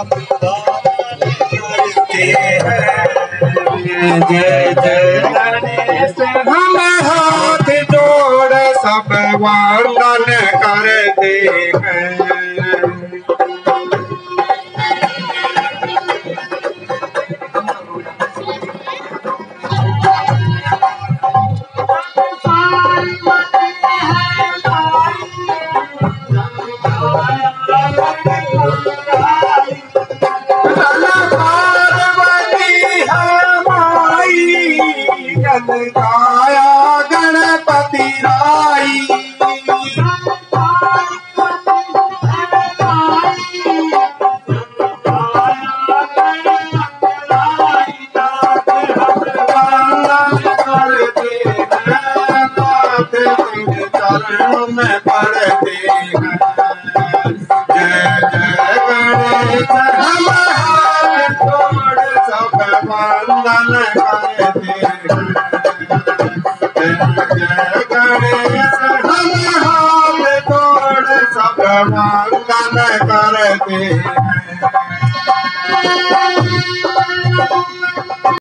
जय जय गणेश हम हाथ जोड़ सब वंदन करते हैं। काया गणपति राई चरणों में पड़ते हैं। जय जय गणेश हम हाथ जोड़ सब वंदन करते हैं। जय गणेश हम हाथ जोड़ सब वंदन करते हैं।